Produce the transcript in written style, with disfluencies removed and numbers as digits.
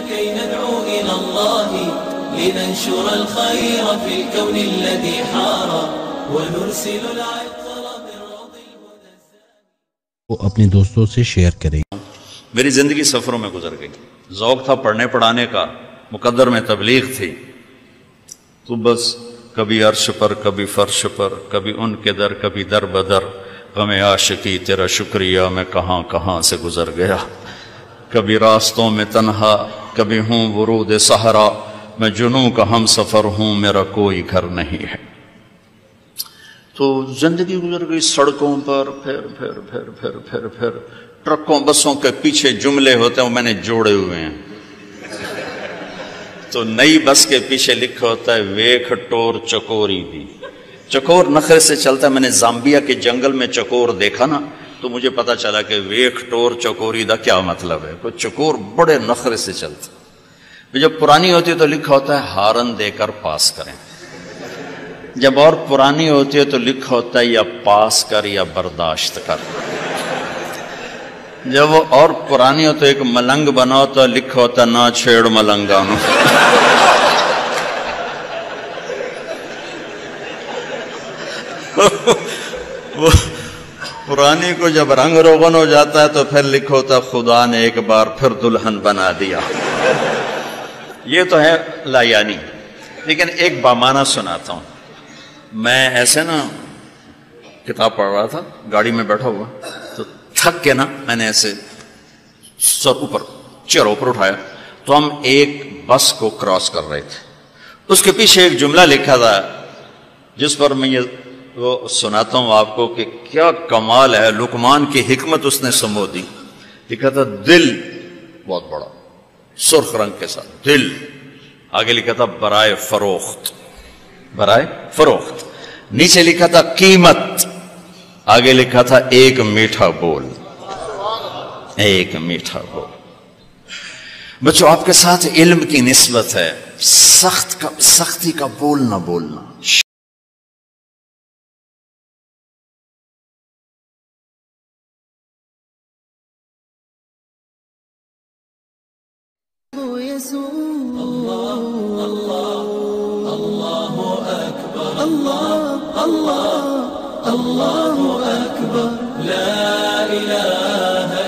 كي ندعو إلى الله لننشر الخير في الكون الذي حار ونرسل العطر بالروض الهدى. وہ اپنے دوستوں سے شیئر کریں. میری زندگی سفروں میں گزر گئی. ذوق تھا پڑھنے پڑھانے کا، مقدر میں تبلیغ تھی، تو بس کبھی عرش پر کبھی فرش پر، کبھی ان کے در کبھی در بدر، غم عاشقی تیرا شکریہ میں کہاں کہاں سے گزر گیا. کبھی راستوں میں تنہا، کبھی ہوں ورود صحرا، میں جنوں کا ہم سفر ہوں، میرا کوئی گھر نہیں ہے. تو زندگی گزر گئی سڑکوں پر، پھر پھر پھر پھر پھر پھر ٹرکوں بسوں کے پیچھے جملے ہوتے ہیں وہ میں نے جوڑے ہوئے ہیں. تو نئی بس کے پیچھے لکھا ہوتا ہے ویکھ ٹور چکوری دی. چکور نخرے سے چلتا ہے. میں نے زامبیا کے جنگل میں چکور دیکھا نا، تو مجھے پتا چلا کہ ویکھ ٹور چکوری دا کیا مطلب ہے. کوئی چکور بڑے نخرے سے چلتا. جب پرانی ہوتی ہے تو لکھا ہوتا ہے ہارن دے کر پاس کریں. جب اور پرانی ہوتی ہے تو لکھا ہوتا ہے یا پاس کر یا برداشت کر. جب وہ اور پرانی ہو تو ایک ملنگ بنا ہوتا ہے، لکھا ہوتا ہے نہ چھیڑ ملنگانو. پرانی کو جب رنگ روغن ہو جاتا ہے تو پھر لکھا ہوتا ہے خدا نے ایک بار پھر دلہن بنا دیا. یہ تو ہے لایانی. لیکن ایک بامانہ سناتا ہوں. میں ایسے نا کتاب پڑھ رہا تھا، گاڑی میں بیٹھا ہوا، تو تھک کے نا میں نے ایسے سر اوپر چیر اوپر اٹھایا تو ہم ایک بس کو کراس کر رہے تھے. اس کے پیچھے ایک جملہ لکھا تھا جس پر میں یہ وہ سناتا ہوں آپ کو کہ کیا کمال ہے. لقمان کی حکمت اس نے سمو دی. لکھا تھا دل، بہت بڑا سرخ رنگ کے ساتھ دل. آگے لکھا تھا برائے فروخت، برائے فروخت. نیچے لکھا تھا قیمت. آگے لکھا تھا ایک میٹھا بول، ایک میٹھا بول. بچوں آپ کے ساتھ علم کی نسبت ہے. سختی کا بول نہ بولنا. الله الله الله أكبر، الله الله الله أكبر، لا إله